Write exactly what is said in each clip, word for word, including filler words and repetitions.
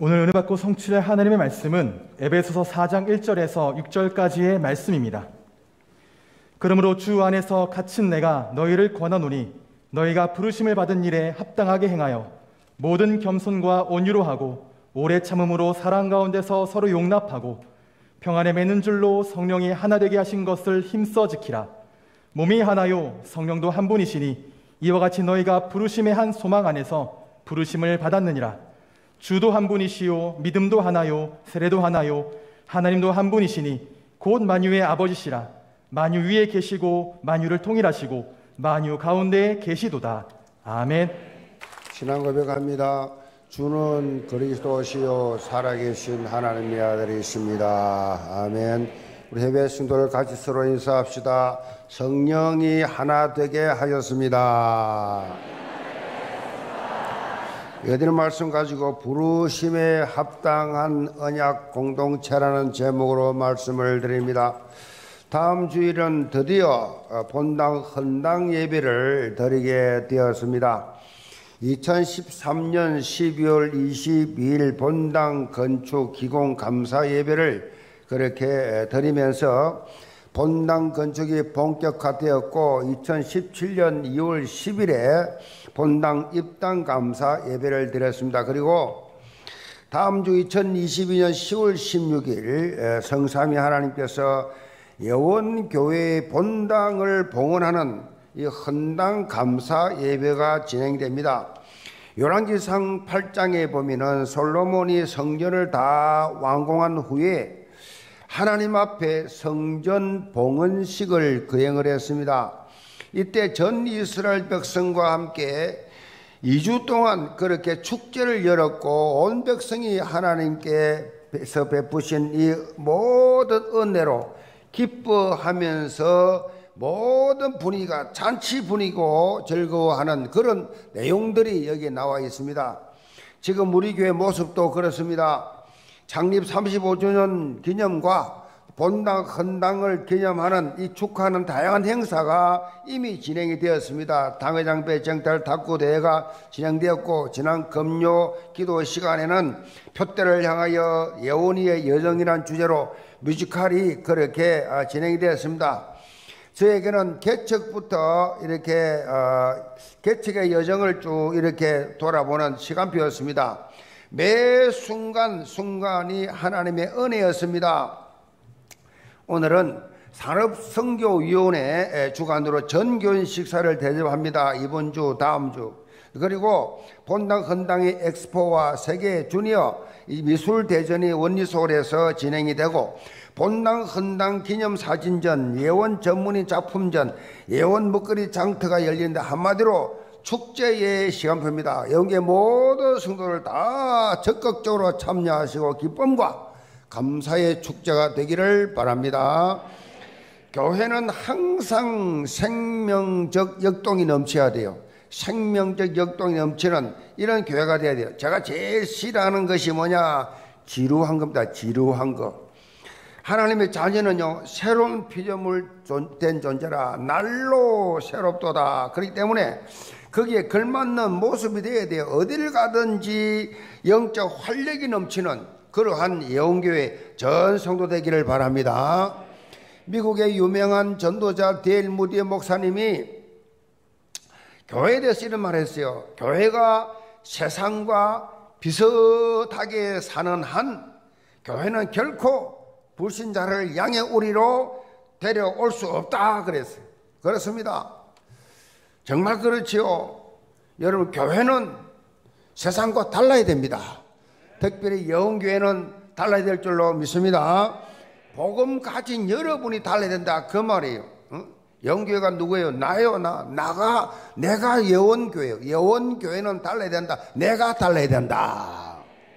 오늘 은혜 받고 성취될 하나님의 말씀은 에베소서 사 장 일 절에서 육 절까지의 말씀입니다. 그러므로 주 안에서 갇힌 내가 너희를 권하노니 너희가 부르심을 받은 일에 합당하게 행하여 모든 겸손과 온유로 하고 오래 참음으로 사랑 가운데서 서로 용납하고 평안에 맺는 줄로 성령이 하나 되게 하신 것을 힘써 지키라. 몸이 하나요 성령도 한 분이시니 이와 같이 너희가 부르심의 한 소망 안에서 부르심을 받았느니라. 주도 한 분이시요 믿음도 하나요 세례도 하나요 하나님도 한 분이시니 곧 만유의 아버지시라. 만유 위에 계시고 만유를 통일하시고 만유 가운데에 계시도다. 아멘. 신앙 고백합니다. 주는 그리스도시요 살아계신 하나님의 아들이십니다. 아멘. 우리 해외 성도들 같이 서로 인사합시다. 성령이 하나 되게 하였습니다. 여기는 말씀 가지고 부르심에 합당한 언약 공동체라는 제목으로 말씀을 드립니다. 다음 주일은 드디어 본당 헌당 예배를 드리게 되었습니다. 이천십삼 년 십이월 이십이일 본당 건축 기공 감사 예배를 그렇게 드리면서 본당 건축이 본격화되었고 이천십칠 년 이월 십일에 본당 입당 감사 예배를 드렸습니다. 그리고 다음 주 이천이십이 년 시월 십육일 성삼위 하나님께서 여원교회의 본당을 봉헌하는 이 헌당 감사 예배가 진행됩니다. 열왕기상 팔 장에 보면은 솔로몬이 성전을 다 완공한 후에 하나님 앞에 성전 봉헌식을 거행을 했습니다. 이때 전 이스라엘 백성과 함께 이 주 동안 그렇게 축제를 열었고 온 백성이 하나님께서 베푸신 이 모든 은혜로 기뻐하면서 모든 분위기가 잔치 분위기고 즐거워하는 그런 내용들이 여기에 나와 있습니다. 지금 우리 교회 모습도 그렇습니다. 창립 삼십오 주년 기념과 본당 헌당을 기념하는 이 축하하는 다양한 행사가 이미 진행이 되었습니다. 당회장 배정달 탁구 대회가 진행되었고 지난 금요 기도 시간에는 표대를 향하여 예원이의 여정이라는 주제로 뮤지컬이 그렇게 진행이 되었습니다. 저에게는 개척부터 이렇게 어, 개척의 여정을 쭉 이렇게 돌아보는 시간표였습니다. 매 순간 순간이 하나님의 은혜였습니다. 오늘은 산업선교위원회 주관으로 전교인 식사를 대접합니다. 이번 주 다음 주. 그리고 본당 헌당의 엑스포와 세계 주니어 미술대전이 원리소홀에서 진행이 되고 본당 헌당 기념사진전, 예원 전문의 작품전, 예원 먹거리 장터가 열린다. 한마디로 축제의 시간표입니다. 여기에 모든 성도들 다 적극적으로 참여하시고 기쁨과 감사의 축제가 되기를 바랍니다. 교회는 항상 생명적 역동이 넘쳐야 돼요. 생명적 역동이 넘치는 이런 교회가 돼야 돼요. 제가 제일 싫어하는 것이 뭐냐? 지루한 겁니다. 지루한 거. 하나님의 자녀는요, 새로운 피조물 된 존재라 날로 새롭도다. 그렇기 때문에 거기에 걸맞는 모습이 되어야 돼요. 어디를 가든지 영적 활력이 넘치는 그러한 예언교회 전 성도 되기를 바랍니다. 미국의 유명한 전도자 데일 무디 목사님이 교회에 대해서 이런 말을 했어요. 교회가 세상과 비슷하게 사는 한 교회는 결코 불신자를 양의 우리로 데려올 수 없다 그랬어요. 그렇습니다. 정말 그렇지요. 여러분, 교회는 세상과 달라야 됩니다. 특별히 영교회는 달라야 될 줄로 믿습니다. 복음 가진 여러분이 달라야 된다 그 말이에요. 응? 영교회가 누구예요? 나요. 나. 나가 내가 예원교회예요. 예원교회는 달라야 된다. 내가 달라야 된다.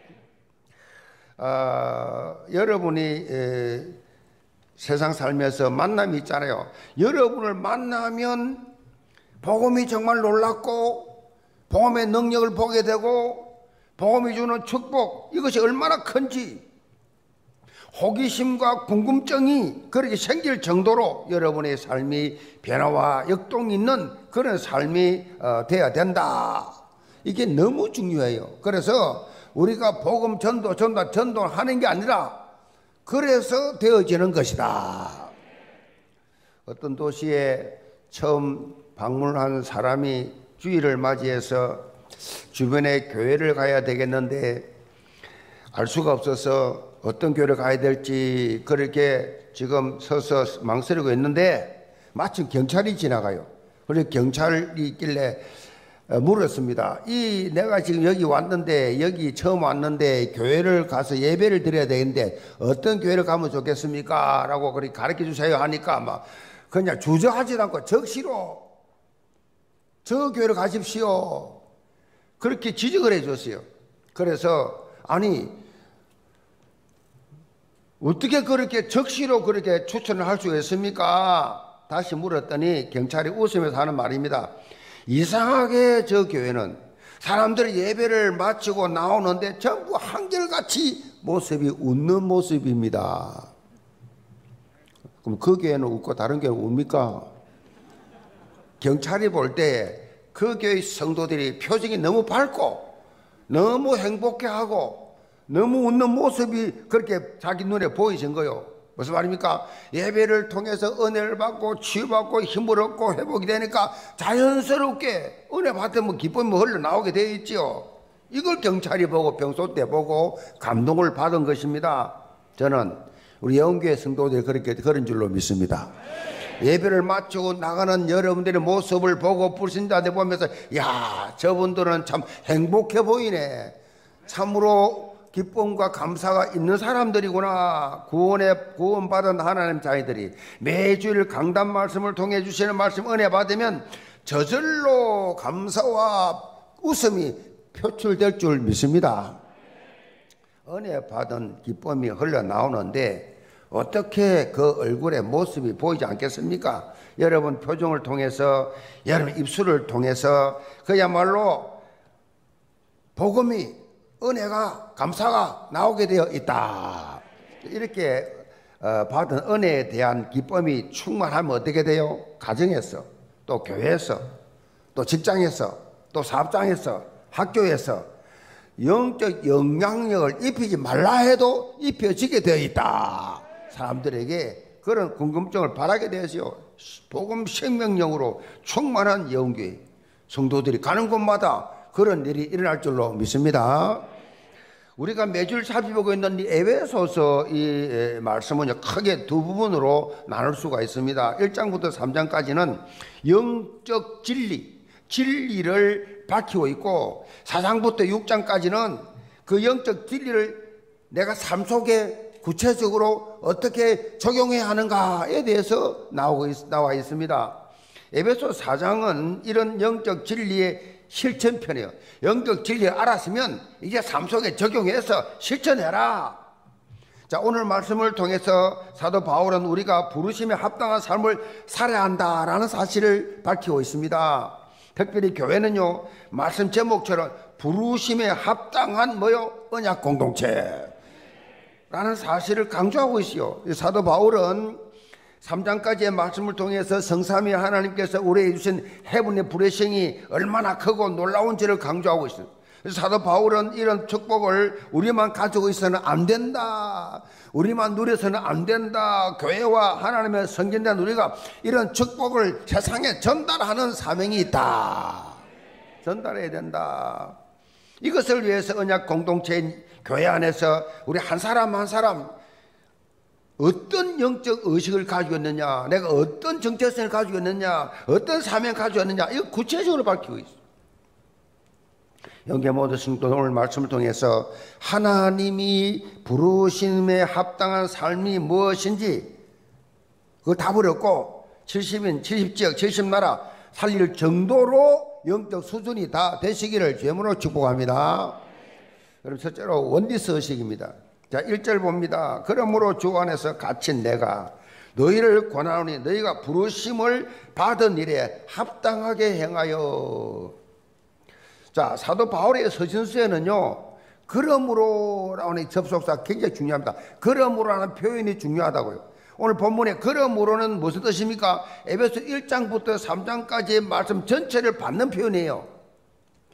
어, 여러분이 에, 세상 살면서 만남이 있잖아요. 여러분을 만나면 복음이 정말 놀랍고 복음의 능력을 보게 되고 복음이 주는 축복, 이것이 얼마나 큰지 호기심과 궁금증이 그렇게 생길 정도로 여러분의 삶이 변화와 역동이 있는 그런 삶이 어, 돼야 된다. 이게 너무 중요해요. 그래서 우리가 복음 전도, 전도, 전도하는 게 아니라 그래서 되어지는 것이다. 어떤 도시에 처음 방문한 사람이 주일을 맞이해서 주변에 교회를 가야 되겠는데 알 수가 없어서 어떤 교회를 가야 될지 그렇게 지금 서서 망설이고 있는데 마침 경찰이 지나가요. 그래서 경찰이 있길래 물었습니다. 이 내가 지금 여기 왔는데 여기 처음 왔는데 교회를 가서 예배를 드려야 되는데 어떤 교회를 가면 좋겠습니까? 라고 그렇게 가르쳐 주세요 하니까 막 그냥 주저하지 않고 적시로 저 교회를 가십시오. 그렇게 지적을 해 줬어요. 그래서 아니 어떻게 그렇게 적시로 그렇게 추천을 할 수 있습니까? 다시 물었더니 경찰이 웃으면서 하는 말입니다. 이상하게 저 교회는 사람들이 예배를 마치고 나오는데 전부 한결같이 모습이 웃는 모습입니다. 그럼 그 교회는 웃고 다른 교회는 웁니까? 경찰이 볼 때 그 교회 성도들이 표정이 너무 밝고 너무 행복해하고 너무 웃는 모습이 그렇게 자기 눈에 보이신 거요. 무슨 말입니까? 예배를 통해서 은혜를 받고 치유받고 힘을 얻고 회복이 되니까 자연스럽게 은혜 받으면 기쁨이 흘러나오게 되어 있지요. 이걸 경찰이 보고 평소 때 보고 감동을 받은 것입니다. 저는 우리 영교회 성도들이 그렇게 그런 줄로 믿습니다. 예배를 마치고 나가는 여러분들의 모습을 보고 불신자들 보면서 야, 저분들은 참 행복해 보이네. 참으로 기쁨과 감사가 있는 사람들이구나. 구원에 구원받은 하나님 자녀들이 매주일 강단 말씀을 통해 주시는 말씀 은혜 받으면 저절로 감사와 웃음이 표출될 줄 믿습니다. 은혜 받은 기쁨이 흘러나오는데 어떻게 그 얼굴에 모습이 보이지 않겠습니까? 여러분 표정을 통해서 여러분 입술을 통해서 그야말로 복음이 은혜가 감사가 나오게 되어 있다. 이렇게 받은 은혜에 대한 기쁨이 충만하면 어떻게 돼요? 가정에서 또 교회에서 또 직장에서 또 사업장에서 학교에서 영적 영향력을 입히지 말라 해도 입혀지게 되어 있다. 사람들에게 그런 궁금증을 바라게 되었어요. 복음 생명력으로 충만한 영교회 성도들이 가는 곳마다 그런 일이 일어날 줄로 믿습니다. 우리가 매주 살펴보고 있는 이 에베소서 이 말씀은 크게 두 부분으로 나눌 수가 있습니다. 일 장부터 삼 장까지는 영적 진리, 진리를 밝히고 있고 사 장부터 육 장까지는 그 영적 진리를 내가 삶 속에 구체적으로 어떻게 적용해야 하는가에 대해서 나오고 있, 나와 있습니다. 에베소 사 장은 이런 영적 진리의 실천편이에요. 영적 진리를 알았으면 이제 삶 속에 적용해서 실천해라. 자, 오늘 말씀을 통해서 사도 바울은 우리가 부르심에 합당한 삶을 살아야 한다라는 사실을 밝히고 있습니다. 특별히 교회는요, 말씀 제목처럼 부르심에 합당한 뭐요? 언약 공동체 라는 사실을 강조하고 있어요. 사도 바울은 삼 장까지의 말씀을 통해서 성삼위 하나님께서 우리에게 주신 해분의 브레싱이 얼마나 크고 놀라운지를 강조하고 있어요. 그래서 사도 바울은 이런 축복을 우리만 가지고 있어서는 안 된다. 우리만 누려서는 안 된다. 교회와 하나님의 성전된 우리가 이런 축복을 세상에 전달하는 사명이 있다. 전달해야 된다. 이것을 위해서 언약 공동체인 교회 안에서 우리 한 사람 한 사람 어떤 영적 의식을 가지고 있느냐, 내가 어떤 정체성을 가지고 있느냐, 어떤 사명을 가지고 있느냐, 이거 구체적으로 밝히고 있어요. 영계 모든 성도 오늘 말씀을 통해서 하나님이 부르심에 합당한 삶이 무엇인지 그걸 다 버렸고 칠십 인, 칠십 지역, 칠십 나라 살릴 정도로 영적 수준이 다 되시기를 주님으로 축복합니다. 그럼 첫째로 원리스 의식입니다. 자, 일 절 봅니다. 그러므로 주 안에서 갇힌 내가 너희를 권하노니 너희가 부르심을 받은 일에 합당하게 행하여. 자, 사도 바울의 서신서에는요, 그러므로 라는 접속사 굉장히 중요합니다. 그러므로라는 표현이 중요하다고요. 오늘 본문에 그러므로는 무슨 뜻입니까? 에베소 일 장부터 삼 장까지의 말씀 전체를 받는 표현이에요.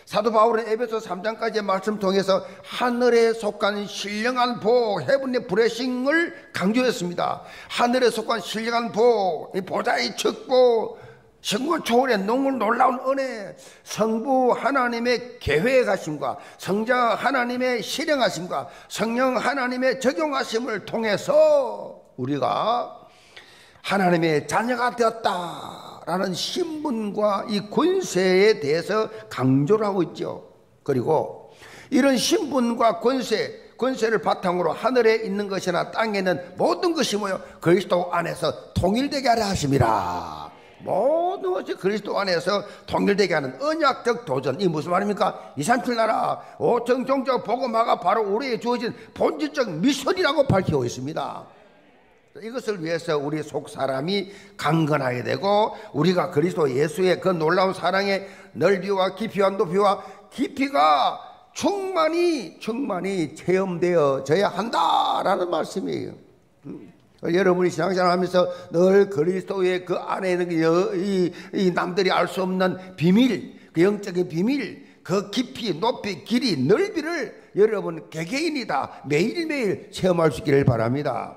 사도 바울은 에베소 삼 장까지의 말씀 통해서 하늘에 속한 신령한 복, 헤븐리 브레싱을 강조했습니다. 하늘에 속한 신령한 복, 보좌의 축복, 성부 초월의 너무 놀라운 은혜, 성부 하나님의 계획하심과 성자 하나님의 실행하심과 성령 하나님의 적용하심을 통해서 우리가 하나님의 자녀가 되었다라는 신분과 이 권세에 대해서 강조를 하고 있죠. 그리고 이런 신분과 권세, 권세를 바탕으로 하늘에 있는 것이나 땅에 있는 모든 것이 뭐요? 그리스도 안에서 통일되게 하려 하심이라. 모든 것이 그리스도 안에서 통일되게 하는 언약적 도전. 이 무슨 말입니까? 이산출 나라 오청 종족 복음화가 바로 우리에게 주어진 본질적 미션이라고 밝히고 있습니다. 이것을 위해서 우리 속 사람이 강건하게 되고 우리가 그리스도 예수의 그 놀라운 사랑의 넓이와 깊이와 높이와 깊이가 충만히 충만히 체험되어져야 한다라는 말씀이에요. 음. 여러분이 신앙생활 하면서 늘 그리스도의 그 안에 있는 이, 이 남들이 알 수 없는 비밀, 그 영적인 비밀, 그 깊이, 높이, 길이, 넓이를 여러분 개개인이 다 매일매일 체험할 수 있기를 바랍니다.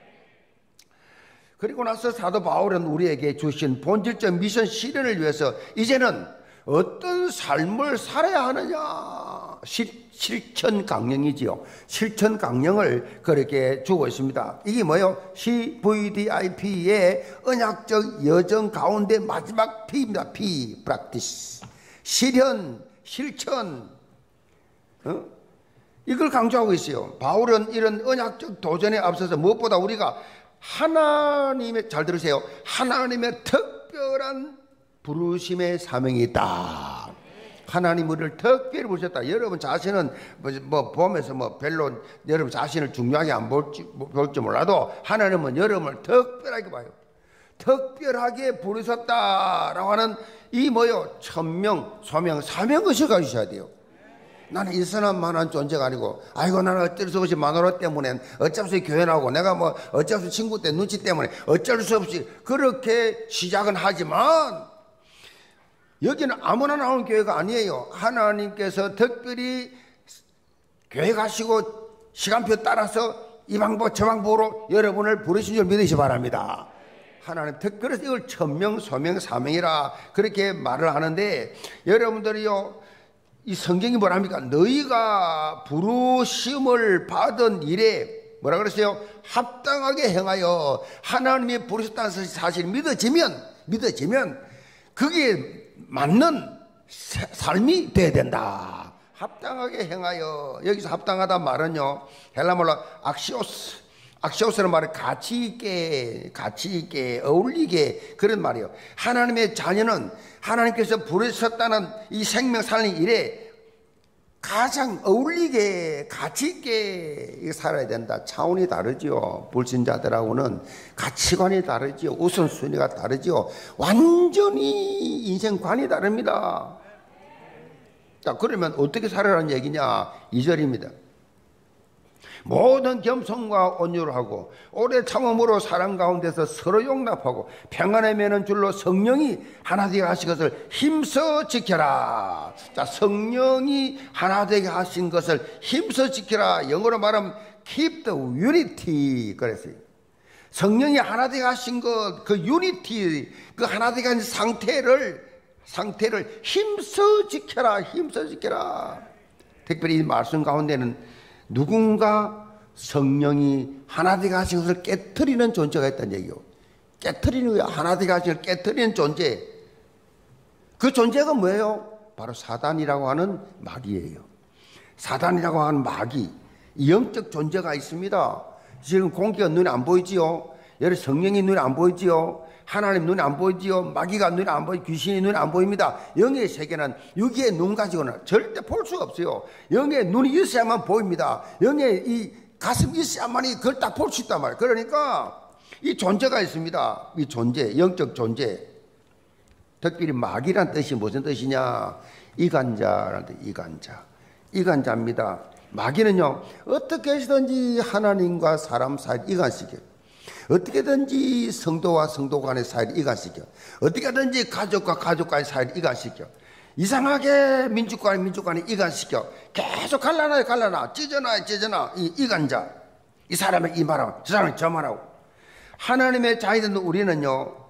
그리고 나서 사도 바울은 우리에게 주신 본질적 미션 실현을 위해서 이제는 어떤 삶을 살아야 하느냐, 실, 실천 강령이지요. 실천 강령을 그렇게 주고 있습니다. 이게 뭐예요? 씨브이디아이피의 언약적 여정 가운데 마지막 P입니다. P, practice. 실현, 실천. 어? 이걸 강조하고 있어요. 바울은 이런 언약적 도전에 앞서서 무엇보다 우리가 하나님의, 잘 들으세요, 하나님의 특별한 부르심의 사명이 있다. 하나님 우리를 특별히 부르셨다. 여러분 자신은 뭐, 뭐 보면서 뭐 별로 여러분 자신을 중요하게 안 볼지, 볼지 몰라도 하나님은 여러분을 특별하게 봐요. 특별하게 부르셨다라고 하는 이 뭐요? 천명, 소명, 사명의식을 가지셔야 돼요. 나는 일선한만한 존재가 아니고, 아이고 나는 어쩔 수 없이 마누라 때문에 어쩔 수 없이 교회 나오고, 내가 뭐 어쩔 수 없이 친구 때 눈치 때문에 어쩔 수 없이 그렇게 시작은 하지만 여기는 아무나 나오는 교회가 아니에요. 하나님께서 특별히 교회 가시고 시간표 따라서 이 방법 저 방법으로 여러분을 부르신 줄 믿으시 바랍니다. 하나님 특별히 이걸 천명, 소명, 사명이라 그렇게 말을 하는데, 여러분들이요, 이 성경이 뭐랍니까? 너희가 부르심을 받은 일에 뭐라 그랬어요? 합당하게 행하여 하나님이 부르셨다는 사실이 믿어지면, 믿어지면 그게 맞는 삶이 돼야 된다. 합당하게 행하여. 여기서 합당하다 말은요, 헬라말로 악시오스, 악시오스는 말은 가치 있게, 가치 있게, 어울리게, 그런 말이에요. 하나님의 자녀는 하나님께서 부르셨다는 이 생명 살리는 일에 가장 어울리게, 가치 있게 살아야 된다. 차원이 다르지요. 불신자들하고는 가치관이 다르지요. 우선순위가 다르지요. 완전히 인생관이 다릅니다. 자, 그러면 어떻게 살아라는 얘기냐? 이 절입니다. 모든 겸손과 온유를 하고 오래 참음으로 사랑 가운데서 서로 용납하고 평안에 매는 줄로 성령이 하나 되게 하신 것을 힘써 지켜라. 자, 성령이 하나 되게 하신 것을 힘써 지켜라. 영어로 말하면 keep the unity 그랬어요. 성령이 하나 되게 하신 것, 그 unity, 그 하나 되게 하신 상태를 상태를 힘써 지켜라. 힘써 지켜라. 특별히 이 말씀 가운데는 누군가 성령이 하나 되게 하신 것을 깨트리는 존재가 있다는 얘기요. 깨트리는 거야. 하나 되게 하신 것을 깨트리는 존재. 그 존재가 뭐예요? 바로 사단이라고 하는 마귀예요. 사단이라고 하는 마귀. 영적 존재가 있습니다. 지금 공기가 눈에 안 보이지요. 여러분 성령이 눈에 안 보이지요. 하나님 눈에 안 보이지요. 마귀가 눈에 안 보이, 귀신이 눈에 안 보입니다. 영의 세계는 육의 눈 가지고는 절대 볼 수가 없어요. 영의 눈이 있어야만 보입니다. 영의 이 가슴이 있어야만이 그걸 딱 볼 수 있단 말이에요. 그러니까 이 존재가 있습니다. 이 존재, 영적 존재. 특별히 마귀란 뜻이 무슨 뜻이냐? 이간자라는 뜻, 이간자. 이간자입니다. 마귀는요, 어떻게 해서든지 하나님과 사람 사이를 이간시켜요. 어떻게든지 성도와 성도 간의 사이를 이간시켜. 어떻게든지 가족과 가족 간의 사이를 이간시켜. 이상하게 민주관이 민주관이 이간시켜 계속 갈라놔요. 갈라놔. 찢어놔요. 찢어놔. 이 이간자. 이 사람은 이 말하고 저 사람은 저 말하고. 하나님의 자녀된 우리는요,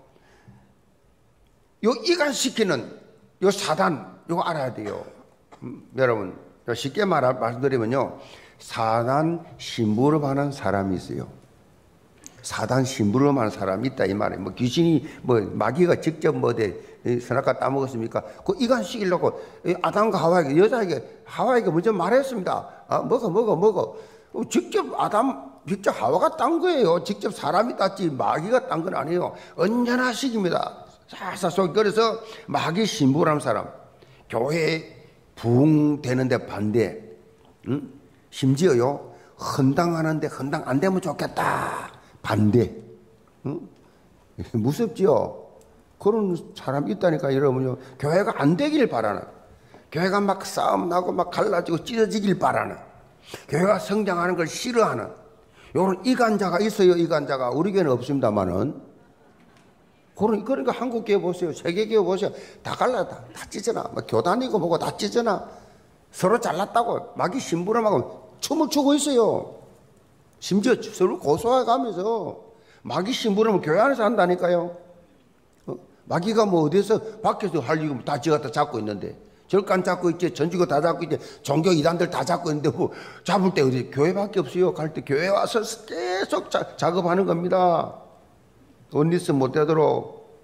요 이간시키는 요 사단, 요거 알아야 돼요. 음, 여러분, 쉽게 말, 말씀드리면요, 사단 심부름하는 사람이 있어요. 사단 심부름하는 사람이 있다, 이 말이에요. 뭐 귀신이, 뭐 마귀가 직접 뭐 대, 선악과 따먹었습니까? 그 이간시키려고 아담과 하와에게, 여자에게, 하와에게 먼저 말했습니다. 아, 먹어, 먹어, 먹어. 직접 아담, 직접 하와가 딴 거예요. 직접 사람이 땄지 마귀가 딴 건 아니에요. 언제나 식입니다. 사사속. 그래서 마귀 심부름하는 사람, 교회 부흥되는데 반대, 응? 심지어요 헌당하는데 헌당 안 되면 좋겠다 반대. 응? 무섭지요. 그런 사람 있다니까. 여러분요, 교회가 안 되길 바라는, 교회가 막 싸움 나고 막 갈라지고 찢어지길 바라는, 교회가 성장하는 걸 싫어하는 요런 이간자가 있어요. 이간자가 우리 교회는 없습니다만은. 그러니까 한국 교회 보세요. 세계 교회 보세요. 다 갈라, 다, 다 찢어나. 막 교단이고 뭐고 다 찢어나. 서로 잘났다고 마귀 심부름하고 춤을 추고 있어요. 심지어 서로 고소해 가면서 마귀 심부름을 교회 안에서 한다니까요. 어? 마귀가 뭐 어디서 밖에서 할 일이 다 지가 잡고 있는데, 절간 잡고 있지, 전지고 다 잡고 있지, 종교 이단들 다 잡고 있는데 뭐 잡을 때 어디 교회밖에 없어요. 갈 때 교회 와서 계속 자, 작업하는 겁니다. 원리스 못 되도록.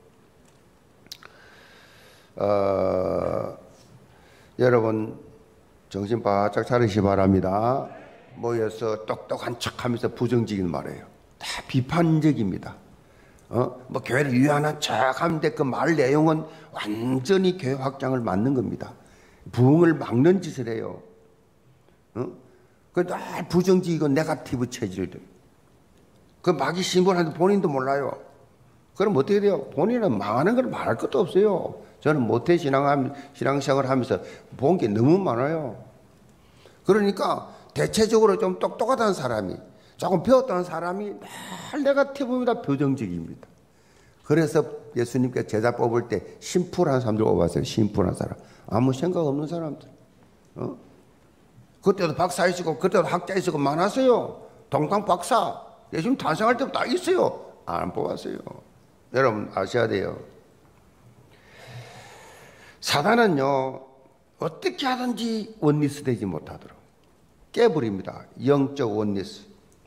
어, 여러분 정신 바짝 차리시 바랍니다. 모여서 똑똑한 척하면서 부정적인 말이에요. 다 비판적입니다. 어? 뭐 교회를 위안한 척하는데 그 말 내용은 완전히 교회 확장을 막는 겁니다. 부흥을 막는 짓을 해요. 어? 그 날 부정적이고 네거티브 체질들. 그 마귀 신분한테 본인도 몰라요. 그럼 어떻게 돼요? 본인은 망하는 걸 말할 것도 없어요. 저는 모태 신앙, 신앙생활을 하면서 본 게 너무 많아요. 그러니까 대체적으로 좀 똑똑하다는 사람이, 조금 배웠다는 사람이 늘 네거티브입니다. 부정적입니다. 그래서 예수님께 제자 뽑을 때 심플한 사람들 뽑았어요. 심플한 사람. 아무 생각 없는 사람들. 어? 그때도 박사이시고 그때도 학자이시고 많았어요. 동방 박사. 예수님 탄생할 때부터 다 있어요. 안 뽑았어요. 여러분 아셔야 돼요. 사단은요, 어떻게 하든지 원리스 되지 못하도록 깨버립니다. 영적 원리스.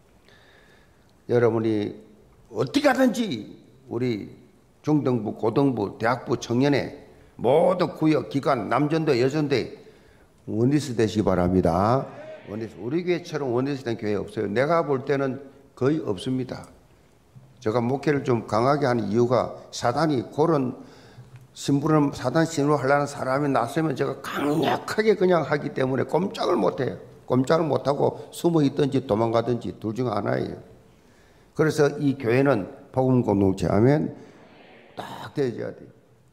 여러분이 어떻게 하든지 우리 중등부, 고등부, 대학부 청년회 모든 구역, 기관, 남전대, 여전대 원리스 되시기 바랍니다. 원리스. 우리 교회처럼 원리스 된 교회 없어요. 내가 볼 때는 거의 없습니다. 제가 목회를 좀 강하게 하는 이유가 사단이 그런 심부름, 사단 심부름 하려는 사람이 나서면 제가 강력하게 그냥 하기 때문에 꼼짝을 못해요. 꼼짝을 못하고 숨어 있든지 도망가든지 둘 중 하나예요. 그래서 이 교회는 복음 공동체 하면 딱 되어져야 돼요.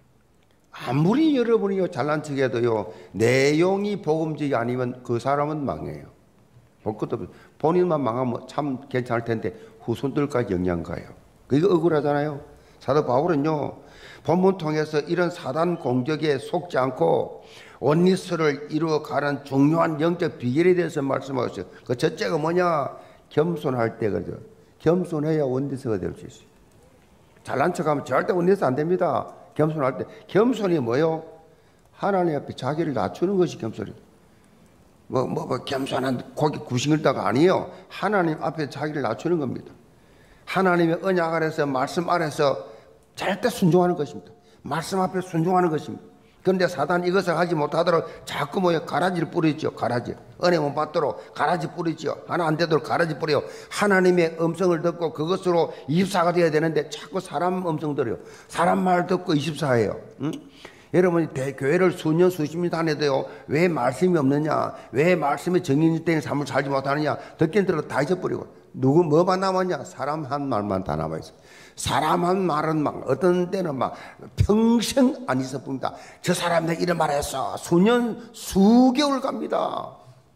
아무리 여러분이 잘난 척해도요, 내용이 복음적이 아니면 그 사람은 망해요. 볼 것도 없어요. 본인만 망하면 참 괜찮을 텐데 후손들까지 영향 가요. 그게 억울하잖아요. 사도 바울은요, 본문 통해서 이런 사단 공격에 속지 않고 원리스를 이루어가는 중요한 영적 비결에 대해서 말씀하셨어요. 그 첫째가 뭐냐? 겸손할 때거든. 겸손해야 원리스가 될 수 있어요. 잘난 척하면 절대 원리스 안 됩니다. 겸손할 때. 겸손이 뭐요? 하나님 앞에 자기를 낮추는 것이 겸손이에요. 뭐, 뭐, 뭐, 겸손한 고기 구싱을다가 아니에요. 하나님 앞에 자기를 낮추는 겁니다. 하나님의 언약 아래서, 말씀 아래서 절대 순종하는 것입니다. 말씀 앞에 순종하는 것입니다. 그런데 사단이 이것을 하지 못하도록 자꾸 뭐요? 가라지를 뿌리죠. 가라지. 은혜 못 받도록 가라지 뿌리죠. 하나 안 되도록 가라지 뿌려요. 하나님의 음성을 듣고 그것으로 이십사가 되어야 되는데 자꾸 사람 음성 들어요. 사람 말 듣고 이십사예요. 응? 여러분이 대교회를 수년 수십 년 다녀도요, 왜 말씀이 없느냐, 왜 말씀의 정인된 삶을 살지 못하느냐, 듣긴 들어도 다 잊어버리고, 누구 뭐만 남았냐? 사람 한 말만 다 남아있어요. 사람 한 말은 막 어떤 때는 막 평생 안 있어봅니다. 저 사람 내가 이런 말 했어. 수년 수개월 갑니다.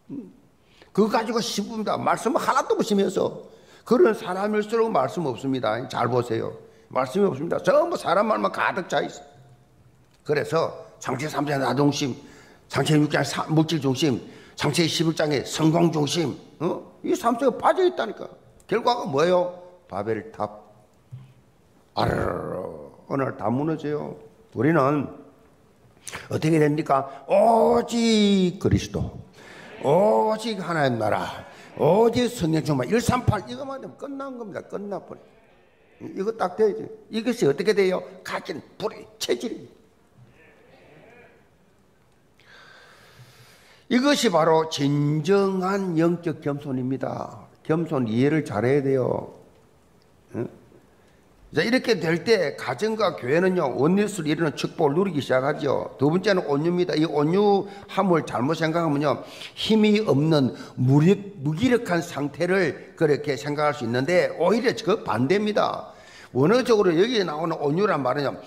그거 가지고 씹습니다. 말씀 하나도 없으면서. 그런 사람일수록 말씀 없습니다. 잘 보세요. 말씀이 없습니다. 전부 사람 말만 가득 차 있어요. 그래서 창세 삼 장 나중심, 창세 육 장 물질 중심, 창세 십일 장의 성공 중심, 어? 이 삼세가 빠져 있다니까. 결과가 뭐예요? 바벨탑. 아르르 어느 날 다 무너져요. 우리는 어떻게 됩니까? 오직 그리스도, 오직 하나님 나라, 오직 성령 충만, 일삼팔 이것만 되면 끝난 겁니다. 끝나버려. 이거 딱 돼야지. 이것이 어떻게 돼요? 가진 불의 체질입니다. 이것이 바로 진정한 영적 겸손입니다. 겸손 이해를 잘해야 돼요. 응? 자, 이렇게 될 때 가정과 교회는요 원리스를 이루는 축복을 누리기 시작하죠. 두 번째는 온유입니다. 이 온유함을 잘못 생각하면요 힘이 없는 무력, 무기력한 상태를 그렇게 생각할 수 있는데 오히려 그 반대입니다. 원어적으로 여기에 나오는 온유란 말은요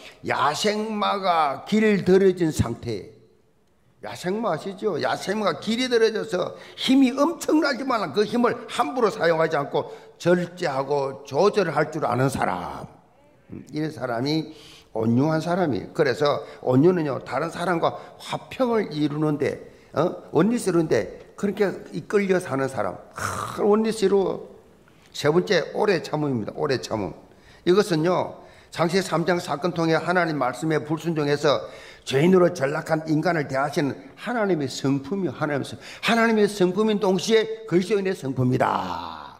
야생마가 길들여진 상태. 야생마 아시죠? 야생마가 길이 들어져서 힘이 엄청나지만 그 힘을 함부로 사용하지 않고 절제하고 조절할 줄 아는 사람, 이런 사람이 온유한 사람이에요. 그래서 온유는요 다른 사람과 화평을 이루는데 어? 원리스러운데 그렇게 이끌려 사는 사람, 아, 원리스러워. 세 번째 오래 참음입니다. 오래 참음. 이것은요 창세 삼 장 사건 통해 하나님 말씀에 불순종해서 죄인으로 전락한 인간을 대하시는 하나님의 성품이요. 하나님의, 성품. 하나님의 성품인 동시에 그리스도인의 성품이다.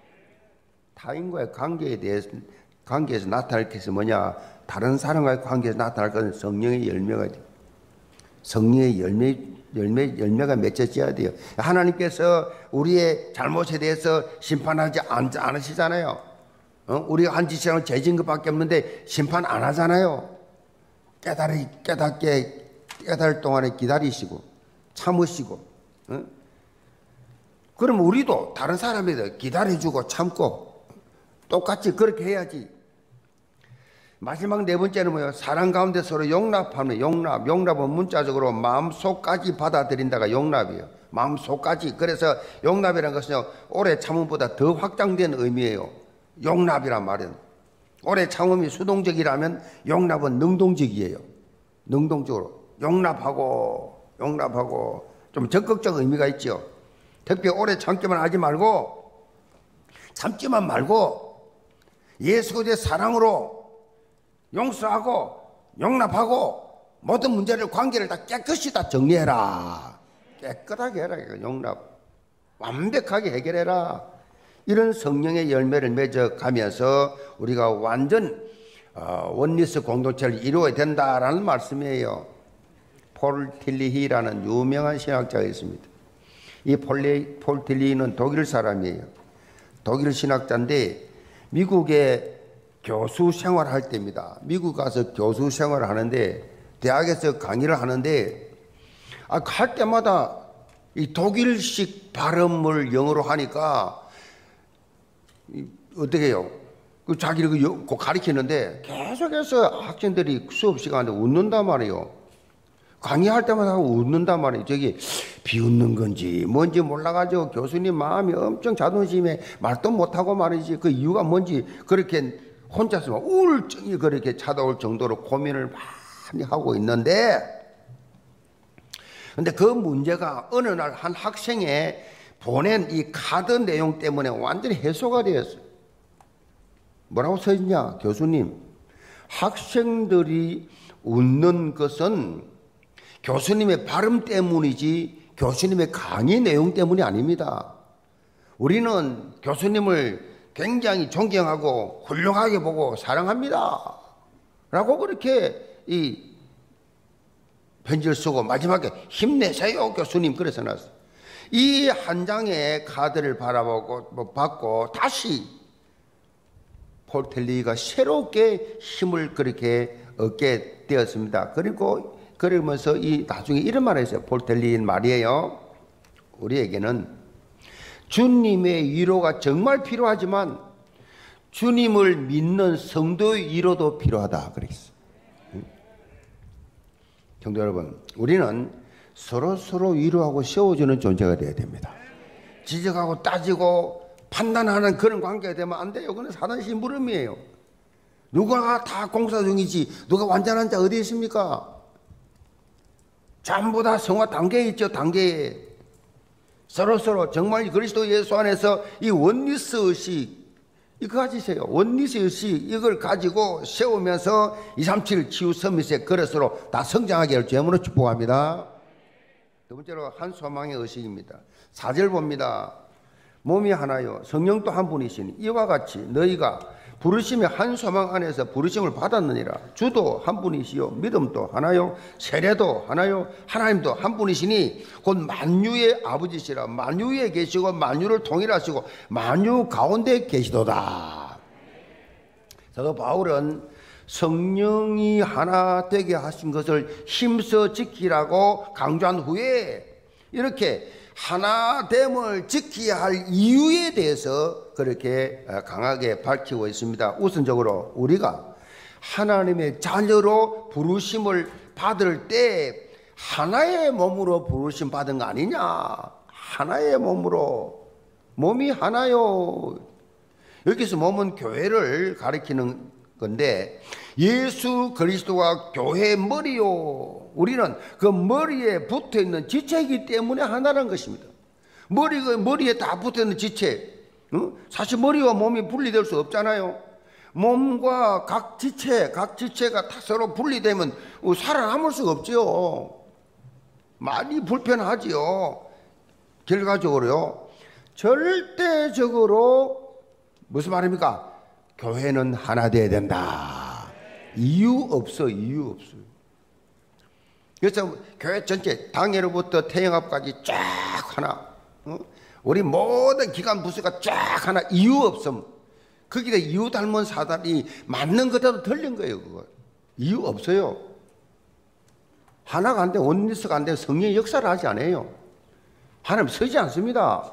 타인과의 관계에 대해서, 관계에서 나타날 것이 뭐냐? 다른 사람과의 관계에서 나타날 것은 성령의 열매가 돼요. 성령의 열매, 열매, 열매가 맺혀져야 돼요. 하나님께서 우리의 잘못에 대해서 심판하지 않, 않으시잖아요. 어? 우리가 한 짓은 죄진 것밖에 없는데 심판 안 하잖아요. 깨달이, 깨닫게, 깨달을 동안에 기다리시고, 참으시고, 어? 그럼 우리도 다른 사람에 대해 기다려주고 참고, 똑같이 그렇게 해야지. 마지막 네 번째는 뭐예요? 사랑 가운데 서로 용납하면, 용납. 용납은 문자적으로 마음속까지 받아들인다가 용납이에요. 마음속까지. 그래서 용납이라는 것은요, 오래 참음보다 더 확장된 의미예요. 용납이란 말은. 오래 참음이 수동적이라면 용납은 능동적이에요. 능동적으로 용납하고 용납하고 좀 적극적 의미가 있죠. 특별히 오래 참기만 하지 말고 참지만 말고 예수 그리스도의 사랑으로 용서하고 용납하고 모든 문제를 관계를 다 깨끗이 다 정리해라. 깨끗하게 해라. 용납 완벽하게 해결해라. 이런 성령의 열매를 맺어가면서 우리가 완전 어, 원리스 공동체를 이루어야 된다라는 말씀이에요. 폴 틸리히라는 유명한 신학자가 있습니다. 이 폴리, 폴 틸리히는 독일 사람이에요. 독일 신학자인데 미국에 교수 생활할 때입니다. 미국 가서 교수 생활을 하는데 대학에서 강의를 하는데 아, 할 때마다 이 독일식 발음을 영어로 하니까 어떻게 해요? 그 자기를 그 가르치는데 계속해서 학생들이 수업 시간에 웃는단 말이에요. 강의할 때마다 웃는단 말이에요. 저기 비웃는 건지 뭔지 몰라가지고 교수님 마음이 엄청 자존심에 말도 못하고 말이지. 그 이유가 뭔지 그렇게 혼자서 우울증이 그렇게 찾아올 정도로 고민을 많이 하고 있는데, 근데 그 문제가 어느 날 한 학생의 보낸 이 카드 내용 때문에 완전히 해소가 되었어요. 뭐라고 써있냐? 교수님, 학생들이 웃는 것은 교수님의 발음 때문이지 교수님의 강의 내용 때문이 아닙니다. 우리는 교수님을 굉장히 존경하고 훌륭하게 보고 사랑합니다. 라고 그렇게 이 편지를 쓰고 마지막에 힘내세요 교수님 그래서 놨어요. 이 한 장의 카드를 바라보고 뭐 받고 다시 폴 틸리히가 새롭게 힘을 그렇게 얻게 되었습니다. 그리고 그러면서 이 나중에 이런 말을 했어요. 폴 틸리히 말이에요. 우리에게는 주님의 위로가 정말 필요하지만 주님을 믿는 성도의 위로도 필요하다 그랬어요. 성도 여러분, 우리는 서로 서로 위로하고 세워주는 존재가 되어야 됩니다. 지적하고 따지고 판단하는 그런 관계가 되면 안 돼요. 그건 사단 심부름이에요. 누가 다 공사 중이지 누가 완전한 자 어디 있습니까? 전부 다 성화 단계에 있죠. 단계에 서로서로 정말 그리스도 예수 안에서 이 원리스 의식 이거 가지세요. 원리스 의식 이걸 가지고 세우면서 이백삼십칠 치유 서밋의 그릇으로 다 성장하기를 주님으로 축복합니다. 두 번째로 한 소망의 의식입니다. 사 절 봅니다. 몸이 하나요 성령도 한 분이시니 이와 같이 너희가 부르심의 한 소망 안에서 부르심을 받았느니라. 주도 한 분이시요 믿음도 하나요 세례도 하나요 하나님도 한 분이시니 곧 만유의 아버지시라. 만유에 계시고 만유를 통일하시고 만유 가운데 계시도다. 사도 바울은 성령이 하나 되게 하신 것을 힘써 지키라고 강조한 후에 이렇게 하나됨을 지켜야 할 이유에 대해서 그렇게 강하게 밝히고 있습니다. 우선적으로 우리가 하나님의 자녀로 부르심을 받을 때 하나의 몸으로 부르심 받은 거 아니냐. 하나의 몸으로. 몸이 하나요. 여기서 몸은 교회를 가리키는 건데 예수 그리스도가 교회의 머리요. 우리는 그 머리에 붙어있는 지체이기 때문에 하나라는 것입니다. 머리가 머리에 다 붙어있는 지체. 응? 사실 머리와 몸이 분리될 수 없잖아요. 몸과 각 지체, 각 지체가 다 서로 분리되면 살아남을 수가 없죠. 많이 불편하지요. 결과적으로요. 절대적으로 무슨 말입니까? 교회는 하나 돼야 된다. 이유 없어, 이유 없어요. 그래서 교회 전체 당회로부터 태영합까지 쫙 하나. 어? 우리 모든 기관 부서가 쫙 하나. 이유 없음. 거기다 이유 닮은 사단이 맞는 것과도 틀린 거예요. 그거 이유 없어요. 하나가 안 돼, 원리스가 안 돼, 성령의 역사를 하지 않아요. 하나님 서지 않습니다.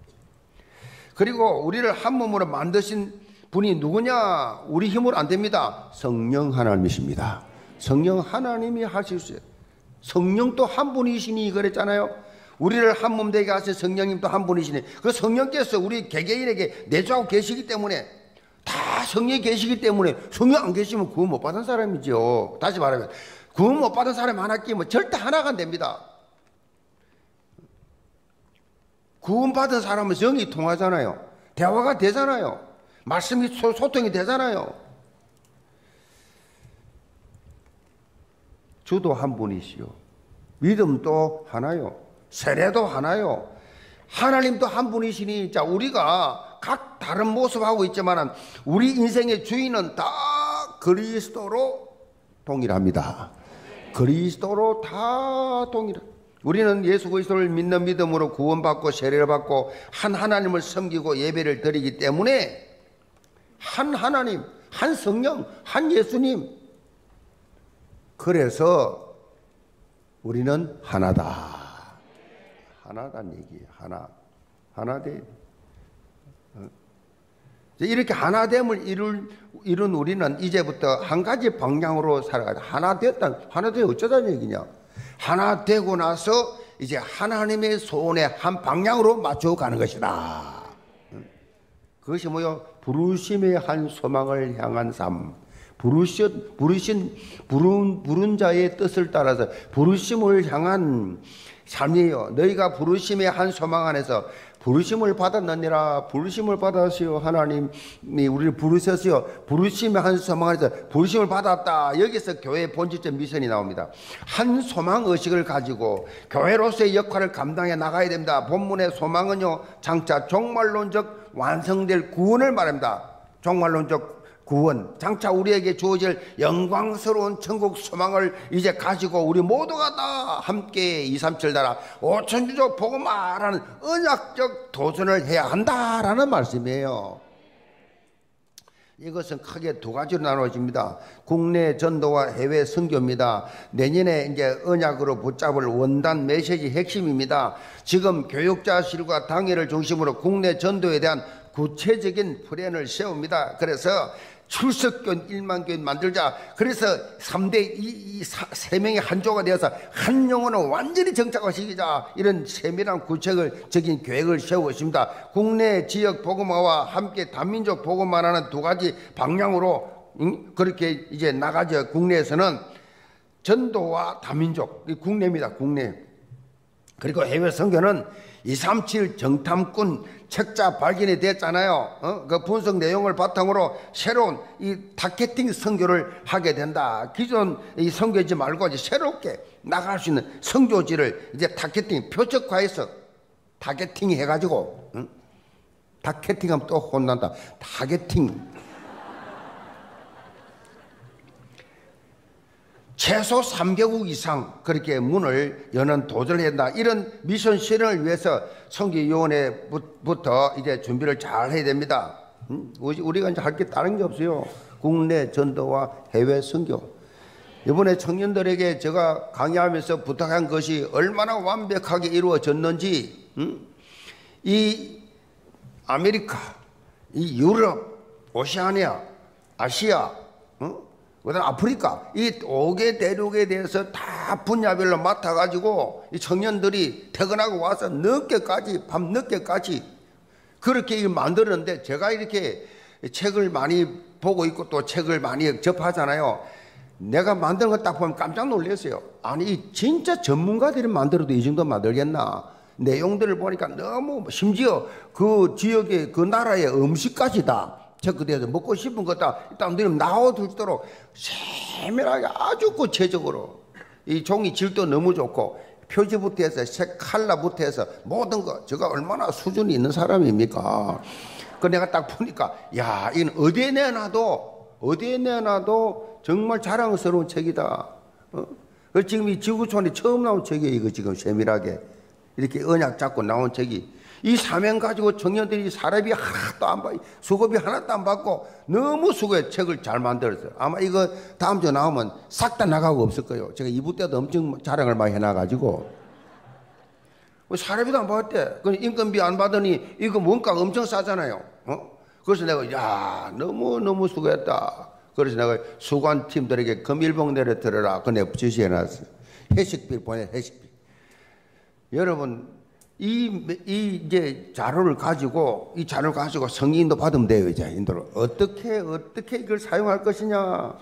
그리고 우리를 한 몸으로 만드신 분이 누구냐? 우리 힘으로 안 됩니다. 성령 하나님이십니다. 성령 하나님이 하실 수 있어요. 성령도 한 분이시니 그랬잖아요. 우리를 한 몸 되게 하신 성령님도 한 분이시니 그 성령께서 우리 개개인에게 내주하고 계시기 때문에 다 성령이 계시기 때문에 성령 안 계시면 구원 못 받은 사람이죠. 다시 말하면 구원 못 받은 사람이 하나 끼면 절대 하나가 안 됩니다. 구원 받은 사람은 영이 통하잖아요. 대화가 되잖아요. 말씀이 소통이 되잖아요. 주도 한 분이시요 믿음도 하나요 세례도 하나요 하나님도 한 분이시니 자 우리가 각 다른 모습하고 있지만 우리 인생의 주인은 다 그리스도로 동일합니다. 그리스도로 다 동일합니다. 우리는 예수 그리스도를 믿는 믿음으로 구원받고 세례를 받고 한 하나님을 섬기고 예배를 드리기 때문에 한 하나님, 한 성령, 한 예수님. 그래서 우리는 하나다. 하나다는 얘기예요. 하나. 하나돼. 이렇게 하나됨을 이룰, 이룬 우리는 이제부터 한 가지 방향으로 살아가야 돼. 하나 됐다. 하나 돼 어쩌다는 얘기냐. 하나 되고 나서 이제 하나님의 소원에 한 방향으로 맞춰가는 것이다. 그것이 뭐요? 부르심의 한 소망을 향한 삶. 부르신, 부르신, 부른, 부른 자의 뜻을 따라서 부르심을 향한 삶이에요. 너희가 부르심의 한 소망 안에서 부르심을 받았느니라. 부르심을 받았어요. 하나님이 우리를 부르셨어요. 부르심의 한 소망 안에서 부르심을 받았다. 여기서 교회의 본질적 미션이 나옵니다. 한 소망 의식을 가지고 교회로서의 역할을 감당해 나가야 됩니다. 본문의 소망은요, 장차 종말론적 완성될 구원을 말합니다. 종말론적 구원, 장차 우리에게 주어질 영광스러운 천국 소망을 이제 가지고 우리 모두가 다 함께 이백삼십칠 나라 오천주족 복음화라는 언약적 도전을 해야 한다라는 말씀이에요. 이것은 크게 두 가지로 나눠집니다. 국내 전도와 해외 선교입니다. 내년에 이제 언약으로 붙잡을 원단 메시지 핵심입니다. 지금 교육자실과 당회를 중심으로 국내 전도에 대한 구체적인 플랜을 세웁니다. 그래서 출석교인 일만 교인 만들자. 그래서 삼 대 이, 세 명의 한조가 되어서 한 영혼을 완전히 정착화시키자. 이런 세밀한 구체적인 계획을 세우고 있습니다. 국내 지역 복음화와 함께 단민족 복음화라는 두 가지 방향으로 응? 그렇게 이제 나가죠. 국내에서는 전도와 다민족, 이 국내입니다. 국내. 그리고 해외 선교는 이삼칠 정탐꾼 책자 발견이 됐잖아요. 어? 그 분석 내용을 바탕으로 새로운 이 타겟팅 선교를 하게 된다. 기존 이 선교지 말고 이제 새롭게 나갈 수 있는 선교지를 이제 타겟팅 표적화해서 타겟팅 해가지고, 응? 타겟팅하면 또 혼난다. 타겟팅. 최소 삼 개국 이상 그렇게 문을 여는 도전을 한다. 이런 미션 실현을 위해서 선교위원회부터 이제 준비를 잘 해야 됩니다. 음? 우리가 이제 할 게 다른 게 없어요. 국내 전도와 해외 선교. 이번에 청년들에게 제가 강의하면서 부탁한 것이 얼마나 완벽하게 이루어졌는지, 음? 이 아메리카, 이 유럽, 오시아니아, 아시아, 어? 그다음 아프리카, 이 오 개 대륙에 대해서 다 분야별로 맡아가지고 이 청년들이 퇴근하고 와서 늦게까지, 밤 늦게까지 그렇게 만들었는데, 제가 이렇게 책을 많이 보고 있고 또 책을 많이 접하잖아요. 내가 만든 거 딱 보면 깜짝 놀랐어요. 아니, 진짜 전문가들이 만들어도 이 정도 만들겠나? 내용들을 보니까 너무, 심지어 그 지역의 그 나라의 음식까지 다 체크돼서 먹고 싶은 거 다 일단 너희는 나와둘도록 세밀하게 아주 구체적으로, 이 종이 질도 너무 좋고 표지부터 해서 색 컬러부터 해서 모든 거, 제가 얼마나 수준이 있는 사람입니까? 그 내가 딱 보니까 야, 이건 어디에 내놔도 어디에 내놔도 정말 자랑스러운 책이다. 어? 그 지금 이 지구촌에 처음 나온 책이에요. 이거 지금 세밀하게 이렇게 언약 잡고 나온 책이. 이 사명 가지고 청년들이 사례비 하나도 안 받고 수고비 하나도 안 받고 너무 수고해 책을 잘 만들었어요. 아마 이거 다음 주에 나오면 싹 다 나가고 없을 거예요. 제가 이 부 때도 엄청 자랑을 많이 해놔가지고. 사례비도 안 받았대. 인건비 안 받으니 이거 원가가 엄청 싸잖아요. 어? 그래서 내가 야, 너무너무 수고했다. 그래서 내가 수관팀들에게 금일봉 내려 들어라. 그 내가 지시해놨어요. 회식비 보내, 회식비. 여러분, 이, 이, 이제 자료를 가지고, 이 자료를 가지고 성인도 받으면 돼요, 이제, 인도를. 어떻게, 어떻게 이걸 사용할 것이냐.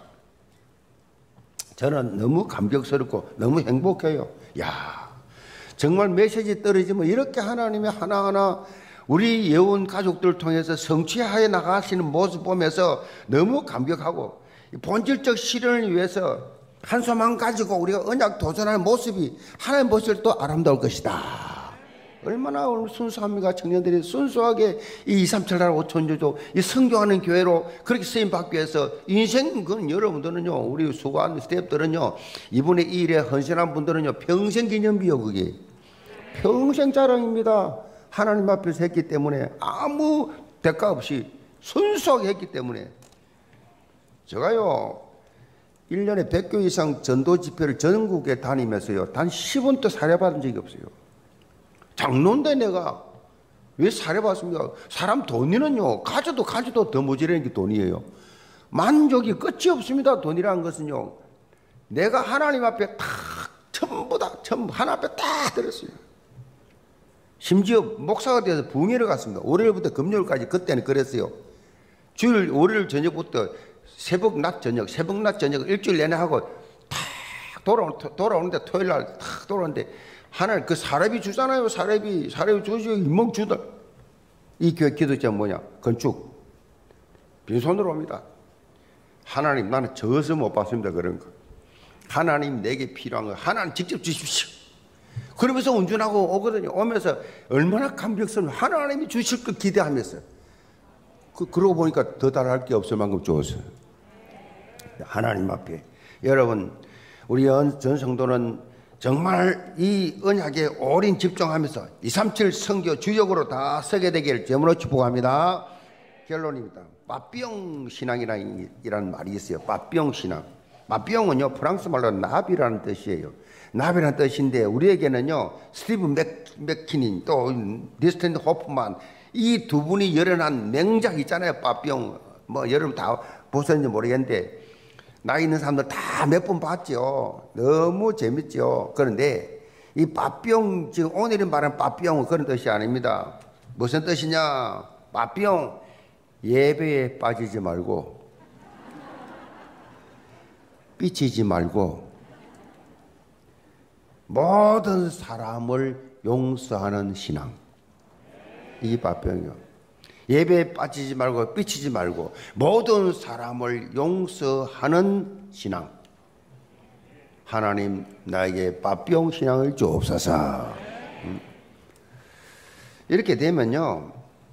저는 너무 감격스럽고 너무 행복해요. 야, 정말 메시지 떨어지면 이렇게 하나님이 하나하나 우리 예원 가족들 통해서 성취하여 나가시는 모습 보면서 너무 감격하고, 본질적 실현을 위해서 한숨만 가지고 우리가 언약 도전하는 모습이 하나님 보실 또 아름다울 것이다. 얼마나 순수합니까? 청년들이 순수하게 이 이삼칠 나라 오천주족 이 선교하는 교회로 그렇게 쓰임받기 위해서 인생, 그건 여러분들은요, 우리 수고하는 스태프들은요, 이분의 이 일에 헌신한 분들은요, 평생 기념비요. 그게 평생 자랑입니다. 하나님 앞에서 했기 때문에, 아무 대가 없이 순수하게 했기 때문에. 제가요 일 년에 백 교 이상 전도 집회를 전국에 다니면서요 단 십 원도 사례받은 적이 없어요. 장로인데 내가 왜 사례받습니까? 사람 돈이는요, 가져도 가져도 더 모자라는 게 돈이에요. 만족이 끝이 없습니다. 돈이라는 것은요, 내가 하나님 앞에 다 전부 다 전부 하나 앞에 다 들었어요. 심지어 목사가 돼서 부흥회를 갔습니다. 월요일부터 금요일까지. 그때는 그랬어요. 주일 월요일 저녁부터 새벽 낮 저녁 새벽 낮 저녁 일주일 내내 하고 탁 돌아오, 돌아오는데 토요일 날 탁 돌아오는데, 하나님 그 사례비 주잖아요. 사례비 사례비 주시고 인목 주다. 이 교회 기도자 뭐냐? 건축. 빈손으로 옵니다. 하나님, 나는 저서 못 받습니다. 그런 거. 하나님 내게 필요한 거 하나님 직접 주십시오. 그러면서 운전하고 오거든요. 오면서 얼마나 감격스러워. 하나님이 주실 거 기대하면서. 그, 그러고 보니까 더 달할 게 없을 만큼 좋았어요. 하나님 앞에. 여러분, 우리 전 성도는 정말 이 언약에 오랜 집중하면서 이삼칠 선교 주역으로 다 서게 되기를 제물로 축복합니다. 결론입니다. 빠삐용 신앙이라는 말이 있어요. 빠삐용 신앙. 빠삐용은요, 프랑스 말로 나비라는 뜻이에요. 나비라는 뜻인데, 우리에게는요, 스티브 맥, 맥키닌, 또 디스탠드 호프만, 이 두 분이 열연한 명작 있잖아요. 빠삐용. 뭐 여러분 다 보셨는지 모르겠는데, 나이 있는 사람들 다 몇 번 봤죠. 너무 재밌죠. 그런데 이 빠삐용, 지금 오늘 말하는 빠삐용은 그런 뜻이 아닙니다. 무슨 뜻이냐? 빠삐용, 예배에 빠지지 말고, 삐치지 말고, 모든 사람을 용서하는 신앙. 이게 바병이요. 예배에 빠지지 말고 삐치지 말고 모든 사람을 용서하는 신앙. 하나님 나에게 빠병 신앙을 주옵소서. 이렇게 되면요,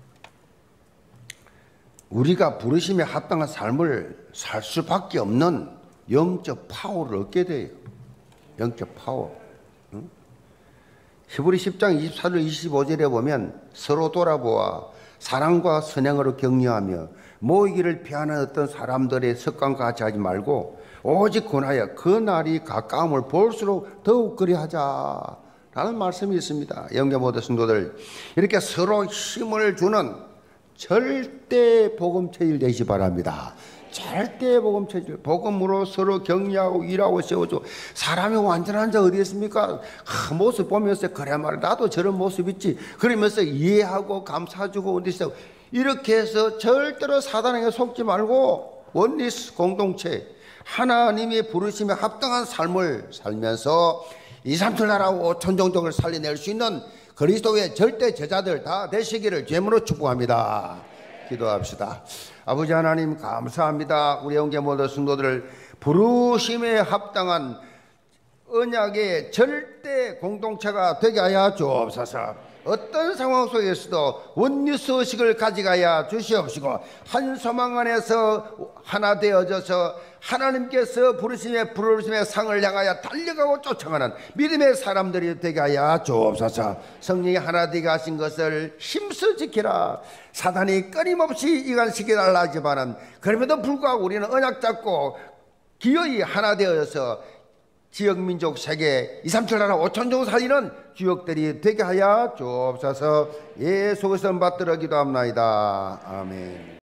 우리가 부르심에 합당한 삶을 살 수밖에 없는 영적 파워를 얻게 돼요. 영적 파워. 응? 히브리 십 장 이십사 절 이십오 절에 보면 서로 돌아보아 사랑과 선행으로 격려하며 모이기를 피하는 어떤 사람들의 습관과 같이 하지 말고 오직 권하여 그 날이 가까움을 볼수록 더욱 그리하자 라는 말씀이 있습니다. 영계 모든 성도들, 이렇게 서로 힘을 주는 절대 복음체질 되시 바랍니다. 절대 복음체질. 복음으로 서로 격려하고 일하고 세워주고. 사람이 완전한 자 어디 있습니까? 하, 모습 보면서 그래 말이야 나도 저런 모습 있지 그러면서 이해하고 감사주고 어디서 이렇게 해서 절대로 사단에게 속지 말고 원리스 공동체 하나님의 부르심에 합당한 삶을 살면서 이삼천 나라하고 천종족을 살려낼 수 있는 그리스도의 절대 제자들 다 되시기를 주님으로 축복합니다. 기도합시다. 아버지 하나님 감사합니다. 우리 영계 모든 성도들을 부르심에 합당한 언약의 절대 공동체가 되게 하여 주옵소서. 어떤 상황 속에서도 원리서식을 가져가야 주시옵시고 한 소망 안에서 하나 되어져서 하나님께서 부르심의 부르심의 상을 향하여 달려가고 쫓아가는 믿음의 사람들이 되게 하여 주옵소서. 성령이 하나 되게 하신 것을 힘써 지키라. 사단이 끊임없이 이간시키달라 하지만은 그럼에도 불구하고 우리는 언약 잡고 기어이 하나 되어서 지역 민족 세계 이삼천 나라 오천 종 살리는 주역들이 되게 하여 주옵소서. 예수 그리스도 받들어 기도합나이다. 아멘.